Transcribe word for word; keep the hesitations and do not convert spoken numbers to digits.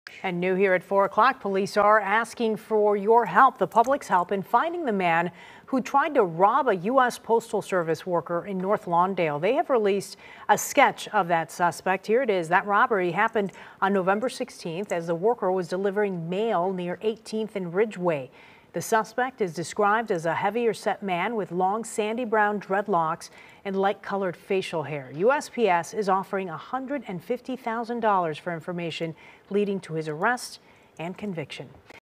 And new here at four o'clock, police are asking for your help, the public's help, in finding the man who tried to rob a U S Postal Service worker in North Lawndale. They have released a sketch of that suspect. Here it is. That robbery happened on November sixteenth as the worker was delivering mail near eighteenth and Ridgeway. The suspect is described as a heavier set man with long sandy brown dreadlocks and light colored facial hair. U S P S is offering one hundred fifty thousand dollars for information leading to his arrest and conviction.